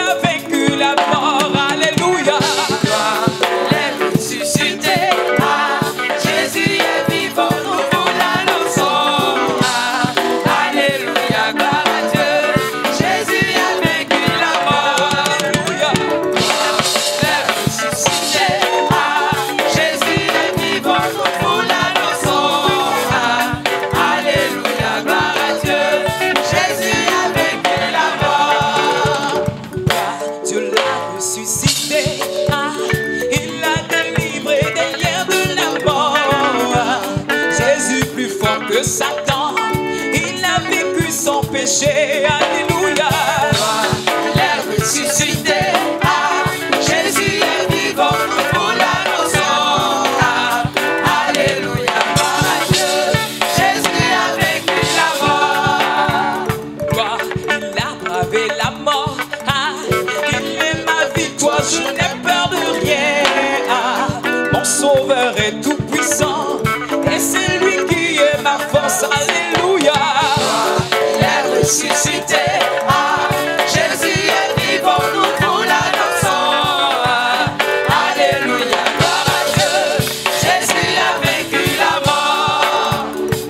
a vaincu la mort. Alléluia. Gloire, il est ressuscité. Ah, Jésus est vivant, nous vous l'annonçons. Ah, alléluia, gloire à Dieu. Jésus a vaincu la mort. Alléluia. Il est ressuscité. Ah, Jésus est vivant, nous vous l'annonçons. Ah, alléluia, gloire à Dieu. Jésus a vaincu la mort. Dieu l'a ressuscité, ah, il l'a délivré des liens de la mort. Jésus plus fort que Satan, il a vécu son péché. Alléluia. Il est ressuscité. Ah, Jésus est vivant, nous vous l'annonçons. Ah, alléluia, gloire à Dieu. Jésus a vaincu la mort. Gloire, il a bravé la mort, ah, il est ma victoire, je n'ai peur de rien. Ah, mon sauveur est tout puissant et c'est lui qui est ma force. Alléluia. Il est ressuscité. Ah, Jésus est vivant, nous vous l'annonçons. Ah, alléluia, gloire à Dieu. Jésus a vaincu la mort.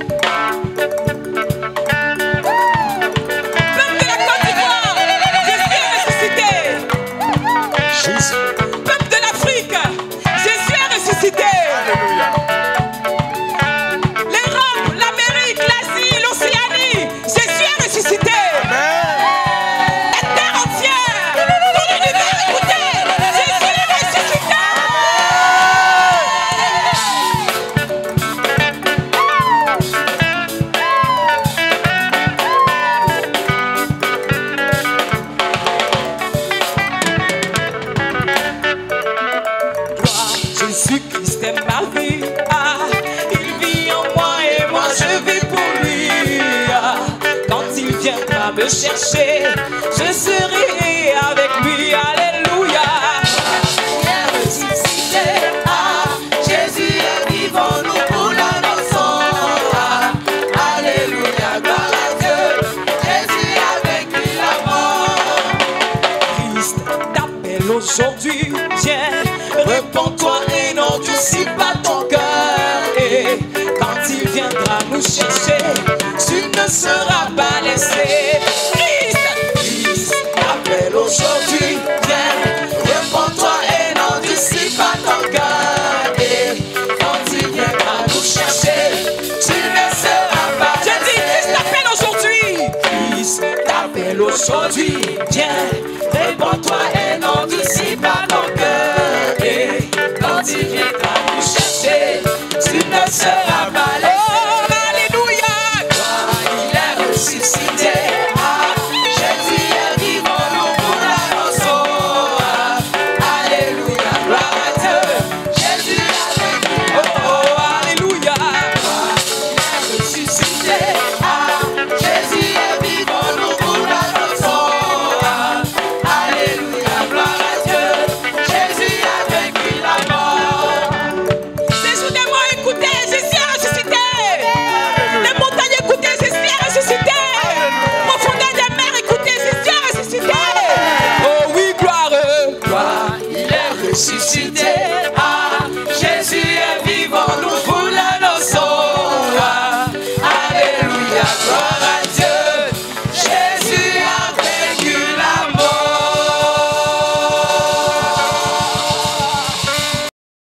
Peuple de la Côte d'Ivoire, Jésus est ressuscité. Peuple de l'Afrique, Jésus est ressuscité. L'Europe, l'Amérique, l'Asie, l'Océanie, Jésus est ressuscité. La terre entière, tout l'univers, écoutez, Jésus est ressuscité. Gloire, Jésus-Christ est ma vie. Ah, il vit en moi et moi je vis pour lui. Ah, quand il viendra me chercher, je serai avec lui. Alléluia. Il est ressuscité. Ah, Jésus est vivant, nous vous l'annonçons. Ah, alléluia, gloire à Dieu. Jésus a vaincu la mort. Christ t'appelle aujourd'hui, viens, répands-toi et n'endurcis pas ton cœur. Et quand il viendra nous chercher, tu ne seras pas laissé. Christ Appelle aujourd'hui, viens, réponds-toi et n'endurcis pas ton cœur. Et quand il viendra nous chercher, tu ne seras pas je dis, Christ laissé. t'appelle aujourd'hui. Christ t'appelle aujourd'hui, viens, réponds-toi et n'endurcis pas ton cœur. Et quand il viendra nous chercher, tu ne seras pas laissé. Oh, alléluia. Il est ressuscité. Ah, Jésus est vivant, nous vous l'annonçons. Ah, alléluia, gloire à Dieu. Jésus a vaincu. Oh, alléluia. Il est ressuscité. Ah, Jésus est vivant, nous vous l'annonçons. Ah, alléluia, gloire à Dieu. Jésus a vaincu la mort. Les jours des morts, écoutez, Jésus est ressuscité. Les montagnes, écoutez, Jésus est ressuscité. Profondeur des mers, écoutez, Jésus est ressuscité. Oh oui, gloire. Gloire, il est ressuscité.